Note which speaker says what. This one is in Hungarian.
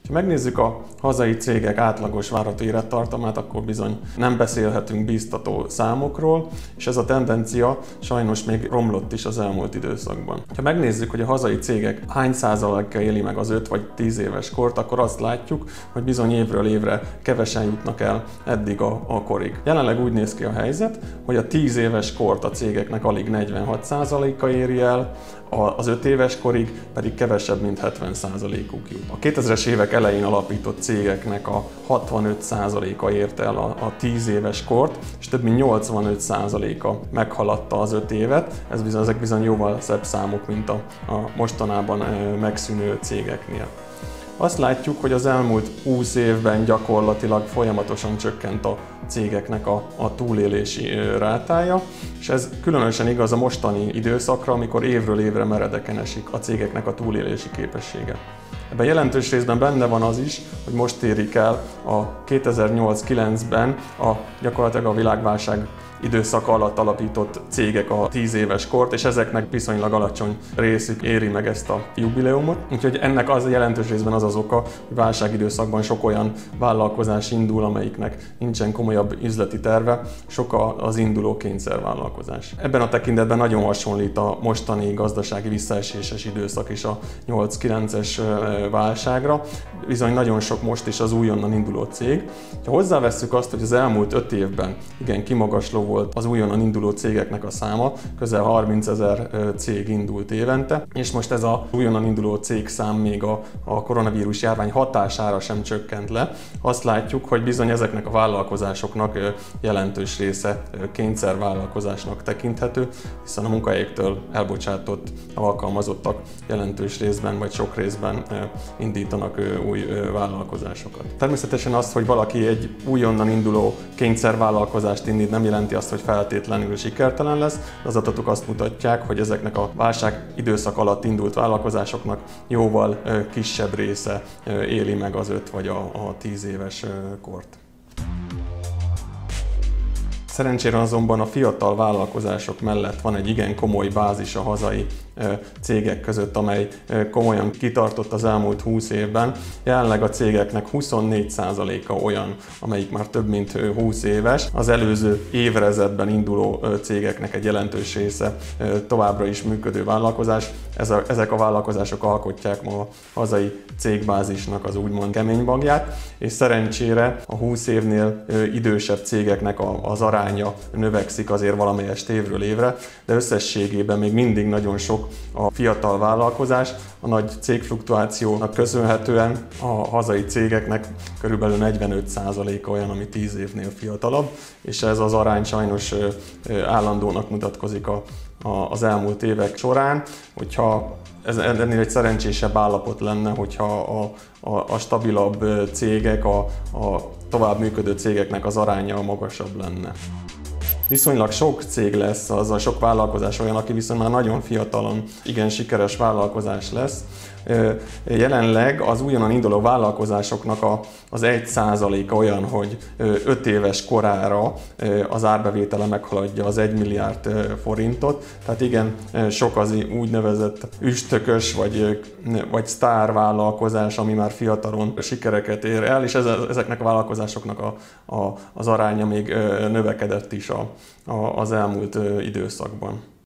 Speaker 1: Ha megnézzük a hazai cégek átlagos várható élettartamát, akkor bizony nem beszélhetünk bíztató számokról, és ez a tendencia sajnos még romlott is az elmúlt időszakban. Ha megnézzük, hogy a hazai cégek hány százaléka éli meg az 5 vagy 10 éves kort, akkor azt látjuk, hogy bizony évről évre kevesen jutnak el eddig a korig. Jelenleg úgy néz ki a helyzet, hogy a 10 éves kort a cégeknek alig 46%-a éri el, az 5 éves korig pedig kevesebb, mint 70%-uk jut. A 2000-es évek elején alapított cégeknek a 65%-a érte el a 10 éves kort, és több mint 85%-a meghaladta az 5 évet. Ezek bizony jóval szebb számok, mint a mostanában megszűnő cégeknél. Azt látjuk, hogy az elmúlt 20 évben gyakorlatilag folyamatosan csökkent a cégeknek a túlélési rátája, és ez különösen igaz a mostani időszakra, amikor évről évre meredeken esik a cégeknek a túlélési képessége. Ebben jelentős részben benne van az is, hogy most érik el a 2008-9-ben gyakorlatilag a világválság időszaka alatt alapított cégek a 10 éves kort, és ezeknek viszonylag alacsony részük éri meg ezt a jubileumot. Úgyhogy ennek az jelentős részben az oka, hogy válságidőszakban sok olyan vállalkozás indul, amelyiknek nincsen komolyabb üzleti terve, sok az induló kényszervállalkozás. Ebben a tekintetben nagyon hasonlít a mostani gazdasági visszaeséses időszak is a 8-9-es válságra. Bizony nagyon sok most is az újonnan induló cég. Ha hozzávesszük azt, hogy az elmúlt 5 évben igen kimagasló volt az újonnan induló cégeknek a száma, közel 30 000 cég indult évente, és most ez az újonnan induló cégszám még a koronavírus járvány hatására sem csökkent le. Azt látjuk, hogy bizony ezeknek a vállalkozásoknak jelentős része kényszervállalkozásnak tekinthető, hiszen a munkahelyektől elbocsátott alkalmazottak jelentős részben vagy sok részben indítanak új vállalkozásokat. Természetesen az, hogy valaki egy újonnan induló kényszervállalkozást indít, nem jelenti azt, hogy feltétlenül sikertelen lesz. Az adatok azt mutatják, hogy ezeknek a válság időszak alatt indult vállalkozásoknak jóval kisebb része éli meg az 5 vagy a 10 éves kort. Szerencsére azonban a fiatal vállalkozások mellett van egy igen komoly bázis a hazai cégek között, amely komolyan kitartott az elmúlt 20 évben. Jelenleg a cégeknek 24%-a olyan, amelyik már több mint 20 éves. Az előző évrezedben induló cégeknek egy jelentős része továbbra is működő vállalkozás. Ezek a vállalkozások alkotják ma a hazai cégbázisnak az úgymond kemény magját, és szerencsére a 20 évnél idősebb cégeknek az aránya növekszik azért valamelyest évről évre, de összességében még mindig nagyon sok a fiatal vállalkozás. A nagy cégfluktuációnak köszönhetően a hazai cégeknek körülbelül 45%-a olyan, ami 10 évnél fiatalabb, és ez az arány sajnos állandónak mutatkozik az elmúlt évek során. Hogyha ez ennél egy szerencsésebb állapot lenne, hogyha a stabilabb cégek, a tovább működő cégeknek az aránya magasabb lenne. Viszonylag sok cég lesz, az sok vállalkozás olyan, aki viszont már nagyon fiatalon igen sikeres vállalkozás lesz. Jelenleg az újonnan induló vállalkozásoknak az 1%-a olyan, hogy 5 éves korára az árbevétele meghaladja az 1 milliárd forintot. Tehát igen, sok az úgynevezett üstökös vagy sztár vállalkozás, ami már fiatalon sikereket ér el, és ezeknek a vállalkozásoknak az aránya még növekedett is az elmúlt időszakban.